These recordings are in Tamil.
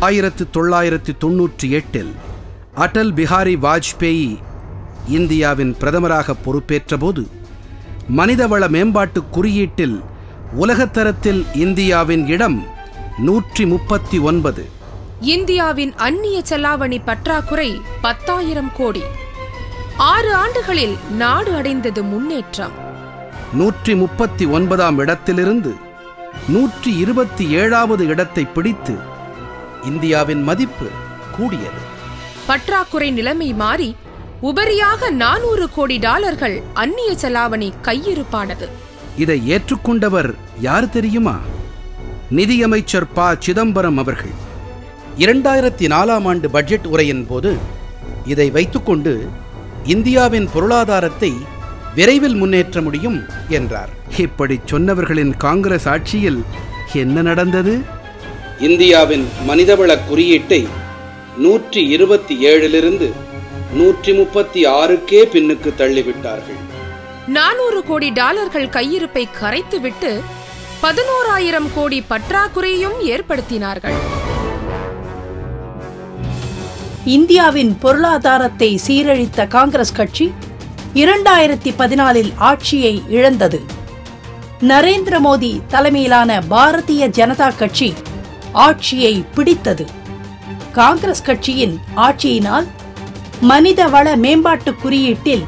1998 அடல் பிஹாரி வாஜ்பேயி இந்தியாவின் பிரதமராக பொறுப்பேற்றபோது மனிதவள மேம்பாட்டு குறியீட்டில் உலகத்தரத்தில் இந்தியாவின் இடம் 139. இந்தியாவின் அந்நிய செலாவணி பற்றாக்குறை 10,000 கோடி. 6 ஆண்டுகளில் நாடு அடைந்தது முன்னேற்றம். 139ஆம் இடத்திலிருந்து 127வது இடத்தை பிடித்து இந்தியாவின் மதிப்பு கூடியது. பற்றாக்குறை நிலைமை மாறி உபரியாக $400 கோடி அந்நிய செலாவணி கையிருப்பானது. இதை ஏற்றுக்கொண்டவர் யார் தெரியுமா? நிதியமைச்சர் ப. சிதம்பரம் அவர்கள் 2004ஆம் ஆண்டு பட்ஜெட் உரையின் போது இதை வைத்துக்கொண்டு இந்தியாவின் பொருளாதாரத்தை விரைவில் முன்னேற்ற முடியும் என்றார். இப்படி சொன்னவர்களின் காங்கிரஸ் ஆட்சியில் என்ன நடந்தது? இந்தியாவின் மனிதவள குறியீட்டை 127லிருந்து 136க்கே பின்னுக்கு தள்ளிவிட்டார்கள். $400 கோடி கையிருப்பை கரைத்துவிட்டு 11,000 கோடி பற்றாக்குறையும் ஏற்படுத்தினார்கள். இந்தியாவின் பொருளாதாரத்தை சீரழித்த காங்கிரஸ் கட்சி 2014இல் ஆட்சியை இழந்தது. நரேந்திர மோடி தலைமையிலான பாரதிய ஜனதா கட்சி ஆட்சியை பிடித்தது. காங்கிரஸ் கட்சியின் ஆட்சியினால் மனிதவள மேம்பாட்டு குறியீட்டில்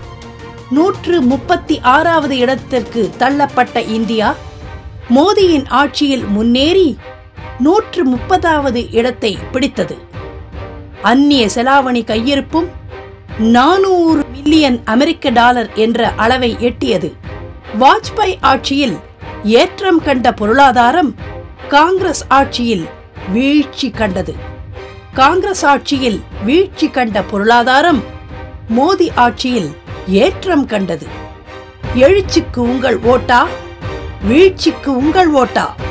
136வது இடத்திற்கு தள்ளப்பட்ட இந்தியா மோடியின் ஆட்சியில் முன்னேறி 130வது இடத்தை பிடித்தது. அந்நிய செலாவணி கையிருப்பும் $400 மில்லியன் என்ற அளவை எட்டியது. வாஜ்பாய் ஆட்சியில் ஏற்றம் கண்ட பொருளாதாரம் காங்கிரஸ் ஆட்சியில் வீழ்ச்சி கண்டது. காங்கிரஸ் ஆட்சியில் வீழ்ச்சி கண்ட பொருளாதாரம் மோடி ஆட்சியில் ஏற்றம் கண்டது. எழுச்சிக்கு உங்கள் ஓட்டா, வீழ்ச்சிக்கு உங்கள் ஓட்டா.